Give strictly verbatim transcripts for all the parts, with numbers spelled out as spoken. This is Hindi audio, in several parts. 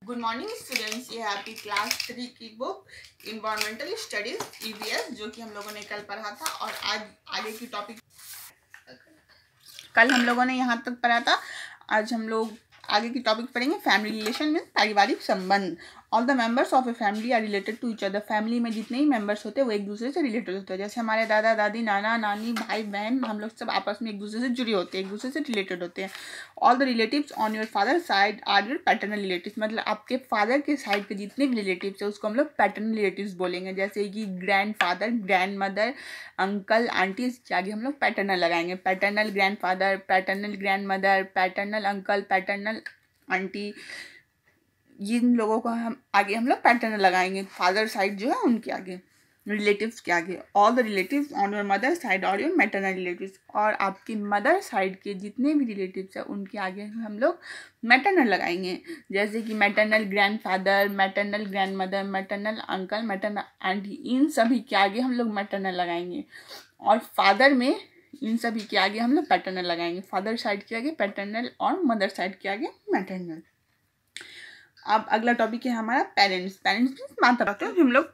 गुड मॉर्निंग स्टूडेंट्स, ये है आपकी क्लास थ्री की book environmental studies E B S जो कि हम लोगों ने कल पढ़ा था। और आज आगे की टॉपिक, कल हम लोगों ने यहाँ तक पढ़ा था। आज हम लोग आगे की टॉपिक पढ़ेंगे फैमिली रिलेशन में पारिवारिक संबंध। All the members of a family are related to each other. Family में जितने ही मेंबर्स होते हैं वो एक दूसरे से रिलेटेड होते हैं। जैसे हमारे दादा दादी, नाना नानी, भाई बहन, हम लोग सब आपस में एक दूसरे से जुड़े होते हैं, एक दूसरे से रिलेटेड होते हैं। All the relatives on your father side are your paternal relatives. मतलब आपके फादर के साइड के जितने भी रिलेटिव्स हैं उसको हम लोग पैटर्नल रिलेटिव्स बोलेंगे। जैसे कि grandfather, grandmother, uncle, aunty, इसके आगे हम लोग पैटर्नल लगाएंगे। Paternal grandfather, paternal grandmother, paternal uncle, paternal aunty, जिन लोगों को हम आगे हम लोग पैटर्नल लगाएंगे फादर साइड जो है उनके आगे, रिलेटिव्स के आगे। All the relatives on your mother side और योर मैटरनल रिलेटिव्स। और आपकी मदर साइड के जितने भी रिलेटिव्स हैं उनके आगे हम लोग मैटरनल लगाएंगे। जैसे कि maternal grandfather, maternal grandmother, maternal uncle, maternal aunty, इन सभी के आगे हम लोग मैटरनल लगाएंगे। और फादर में इन सभी के आगे हम लोग पैटर्नल लगाएंगे। फादर साइड के आगे पैटर्नल और मदर साइड के आगे मैटरनल। अब अगला टॉपिक है हमारा पेरेंट्स। पेरेंट्स माता पिता, हम लोग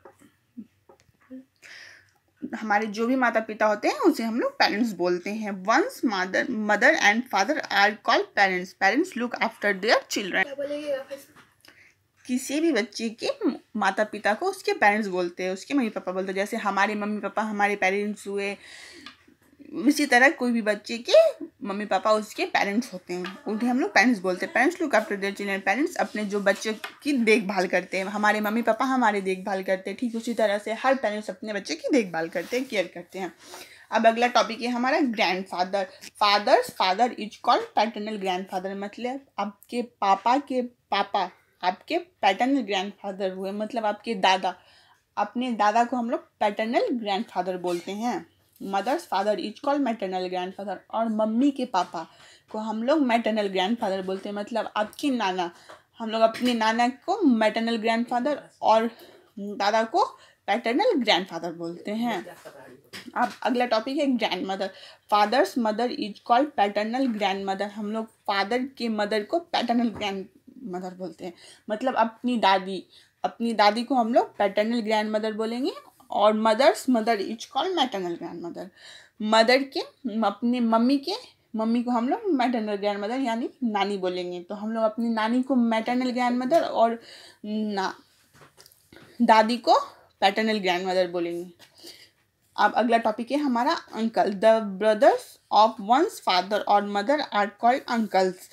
हमारे जो भी माता पिता होते हैं उसे हम लोग पेरेंट्स बोलते हैं। One's mother mother and father are called parents. Parents look after their children. किसी भी बच्चे के माता पिता को उसके पेरेंट्स बोलते हैं, उसके मम्मी पापा बोलते हैं। जैसे हमारे मम्मी पापा हमारे पेरेंट्स हुए, इसी तरह कोई भी बच्चे के मम्मी पापा उसके पेरेंट्स होते हैं, उन्हें हम लोग पेरेंट्स बोलते हैं। Parents look after their children. Parents अपने जो बच्चे की देखभाल करते हैं। हमारे मम्मी पापा हमारे देखभाल करते हैं, ठीक उसी तरह से हर पेरेंट्स अपने बच्चे की देखभाल करते हैं, केयर करते हैं। अब अगला टॉपिक है हमारा grandfather. Father's father is called paternal grandfather. मतलब आपके पापा के पापा आपके पैटर्नल ग्रैंड फादर हुए, मतलब आपके दादा। अपने दादा को हम लोग पैटर्नल ग्रैंड फादर बोलते हैं। Mother's father is called maternal grandfather. और मम्मी के पापा को हम लोग मैटरनल ग्रैंड फादर बोलते हैं। मतलब आपके नाना, हम लोग अपने नाना को मैटरनल ग्रैंड फादर और दादा को पैटर्नल ग्रैंड फादर बोलते हैं। अब अगला टॉपिक है grandmother. Father's mother is called paternal grandmother. हम लोग फादर के मदर को पैटर्नल ग्रैंड मदर बोलते हैं। मतलब अपनी दादी अपनी दादी को हम लोग पैटर्नल ग्रैंड मदर बोलेंगे। और mother's mother is called maternal grandmother. Mother के अपने मम्मी के मम्मी को हम लोग मैटरनल ग्रैंड मदर यानी नानी बोलेंगे। तो हम लोग अपनी नानी को मैटरनल ग्रैंड मदर और ना दादी को पैटर्नल ग्रैंड मदर बोलेंगे। अब अगला टॉपिक है हमारा uncle. The brothers of one's father और मदर आर कॉल्ड अंकल्स।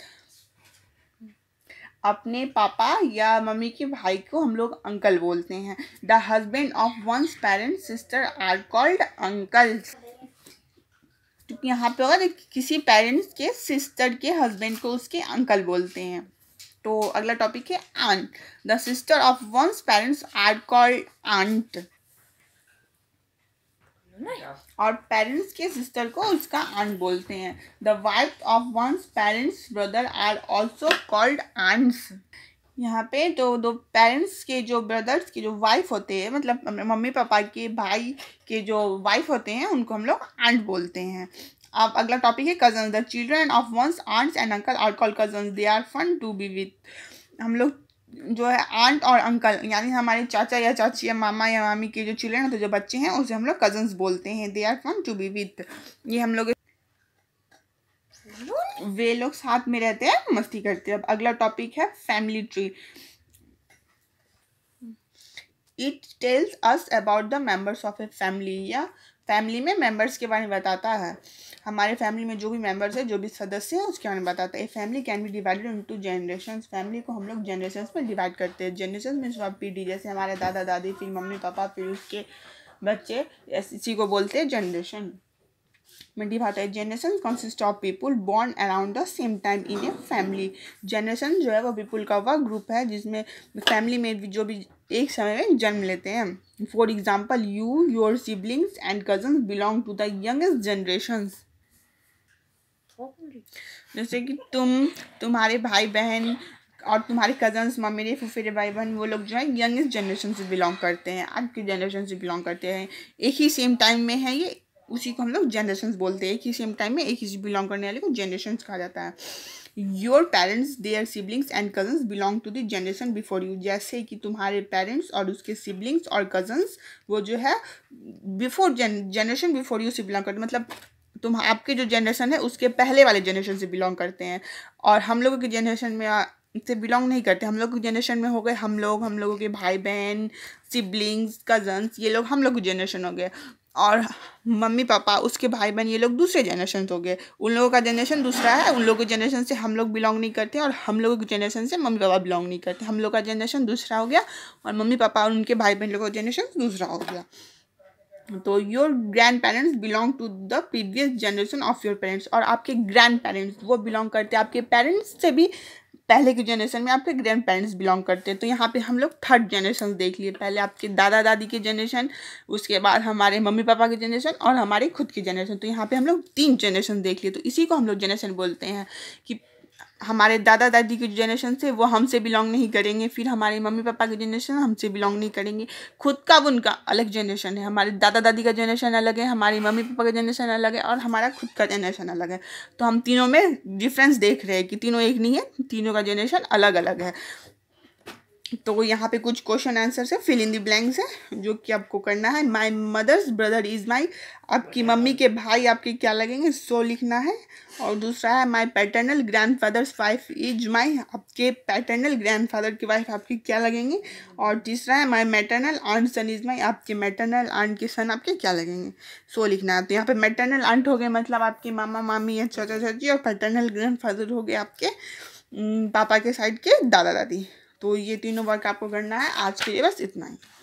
अपने पापा या मम्मी के भाई को हम लोग अंकल बोलते हैं। The husband of one's parents sister are called uncles. क्योंकि यहाँ पे होगा किसी पेरेंट्स के सिस्टर के हस्बैंड को उसके अंकल बोलते हैं। तो अगला टॉपिक है aunt. The sister of one's parents are called aunt. और पेरेंट्स के सिस्टर को उसका आंट बोलते हैं। The wife of one's parents brother are also called aunts. यहाँ पे तो दो पेरेंट्स के जो ब्रदर्स की जो वाइफ होते हैं, मतलब मम्मी पापा के भाई के जो वाइफ होते हैं उनको हम लोग आंट बोलते हैं। अब अगला टॉपिक है cousin. The children of one's aunts and uncle are called cousin. They are fun to be with. हम लोग जो है आंट और अंकल यानी हमारे चाचा या चाची या मामा या मामी के जो चिल्ड्रन होते हैं, जो बच्चे हैं, उसे हम लोग कजन्स बोलते हैं। They are fun to be with. ये हम लोग वे लोग साथ में रहते हैं, मस्ती करते हैं। अब अगला टॉपिक है family tree. It tells us about the members of a family. या फैमिली में मेंबर्स के बारे में बताता है। हमारे फैमिली में जो भी मेंबर्स है, जो भी सदस्य हैं, उसके बारे में बताता है। A family can be divided into generations. Family को हम लोग जनरेशंस में डिवाइड करते हैं। जनरेशन मीन्स पीढ़ी। जैसे हमारे दादा दादी, फिर मम्मी पापा, फिर उसके बच्चे, इसी को बोलते हैं जनरेशन में डिवाइड है। Generation consist of people born around the same time in a family. Generation जो है वो पीपुल का वह ग्रुप है जिसमें फैमिली में जो भी एक समय में जन्म लेते हैं। For example you, your siblings and cousins belong to the youngest generations. जैसे कि तुम, तुम्हारे भाई बहन और तुम्हारे कजन्स, मेरे फुफेरे भाई बहन, वो लोग जो है यंगेस्ट जनरेशन से बिलोंग करते हैं, आज की जनरेशन से बिलोंग करते हैं। एक ही सेम टाइम में है ये, उसी को हम लोग जनरेशन्स बोलते हैं। एक ही सेम टाइम में एक ही बिलोंग करने वाले को जनरेशन्स कहा जाता है। Your parents their siblings and cousins belong to the generation before you, जैसे कि तुम्हारे पेरेंट्स और उसके सिबलिंग्स और कजन्स वो जो है बिफोर जनरेशन बिफोर यू से बिलोंग करते, मतलब तुम आपके जो जनरेशन है उसके पहले वाले जनरेशन से बिलोंग करते हैं, और हम लोगों की जनरेशन में आ, से बिलोंग नहीं करते। हम लोग की जनरेशन में हो गए हम लोग, हम लोगों के भाई बहन, सिबलिंग्स, कजन्स, ये लोग हम लोग की जनरेशन हो गए, और मम्मी पापा उसके भाई बहन ये लोग दूसरे जनरेशन हो गए। उन लोगों का जनरेशन दूसरा है, उन लोगों के जनरेशन से हम लोग बिलोंग नहीं करते, और हम लोगों की जनरेशन से मम्मी पापा बिलोंग नहीं करते। हम लोग का जनरेशन दूसरा हो गया और मम्मी पापा और उनके भाई बहन लोगों का जनरेशन दूसरा हो गया। तो your grandparents belong to the previous generation of your parents, और आपके ग्रैंड पेरेंट्स वो बिलोंग करते हैं आपके पेरेंट्स से भी पहले के जनरेशन में आपके ग्रैंड पेरेंट्स बिलोंग करते हैं। तो यहाँ पे हम लोग थर्ड जनरेशन देख लिए, पहले आपके दादा दादी के जनरेशन, उसके बाद हमारे मम्मी पापा के जनरेशन और हमारे खुद की जनरेशन। तो यहाँ पे हम लोग तीन जनरेशन देख लिए। तो इसी को हम लोग जनरेशन बोलते हैं कि हमारे दादा दादी के जनरेशन से वो हमसे बिलोंग नहीं करेंगे, फिर हमारे मम्मी पापा के जनरेशन हमसे बिलोंग नहीं करेंगे, खुद का उनका अलग जनरेशन है, हमारे दादा दादी का जनरेशन अलग है, हमारी मम्मी पापा का जनरेशन अलग है, और हमारा खुद का जनरेशन अलग है। तो हम तीनों में डिफरेंस देख रहे हैं कि तीनों एक नहीं है, तीनों का जनरेशन अलग अलग है। तो यहाँ पे कुछ क्वेश्चन आंसर है, फिल इन द ब्लैंक्स है जो कि आपको करना है। My mother's brother is my, आपकी मम्मी के भाई आपके क्या लगेंगे, सो लिखना है। और दूसरा है my paternal grandfather's wife is my, आपके पैटर्नल ग्रैंड फादर की वाइफ आपके क्या लगेंगे। और तीसरा है my maternal aunt son is my, आपके मैटरनल आंट के सन आपके क्या लगेंगे, सो लिखना है। तो यहाँ पे मैटरनल आंट हो गए मतलब आपके मामा मामी या चाचा चाची, और पैटर्नल ग्रैंड फादर हो गए आपके पापा के साइड के दादा दादी। तो ये तीनों वर्क आपको करना है। आज के लिए बस इतना ही।